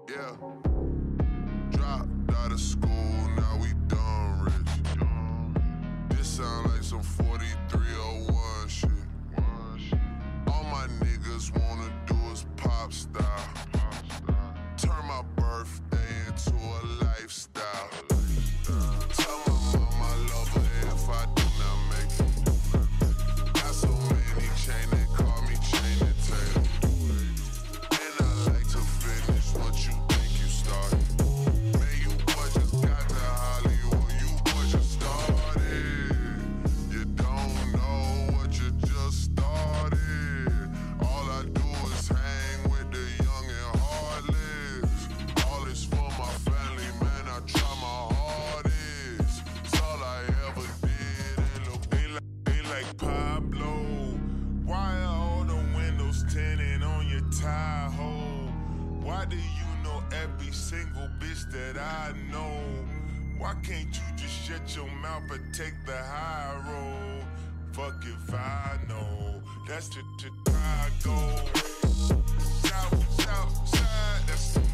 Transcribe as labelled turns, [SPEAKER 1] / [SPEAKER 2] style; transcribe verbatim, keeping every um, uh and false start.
[SPEAKER 1] Yeah. Dropped out of school, now we done rich. This sound like some forty-three oh one shit. All my niggas wanna do is pop style. Turn my birthday into a lifestyle. Tell my mom I love her if I do not make it. Got so many chain, they call me chain and tail. And I like to finish what you think you started. Man, you boy just got to Hollywood, you boy just started. You don't know what you just started. All I do is hang with the young and heartless. All is for my family, man, I try my hardest. It's all I ever did, and look, they like, they like Pablo. Why are all the windows tinted on your Tahoe? Why do you know every single bitch that I know? Why can't you just shut your mouth and take the high road? Fuck if I know, that's the Chicago. South, south side, that's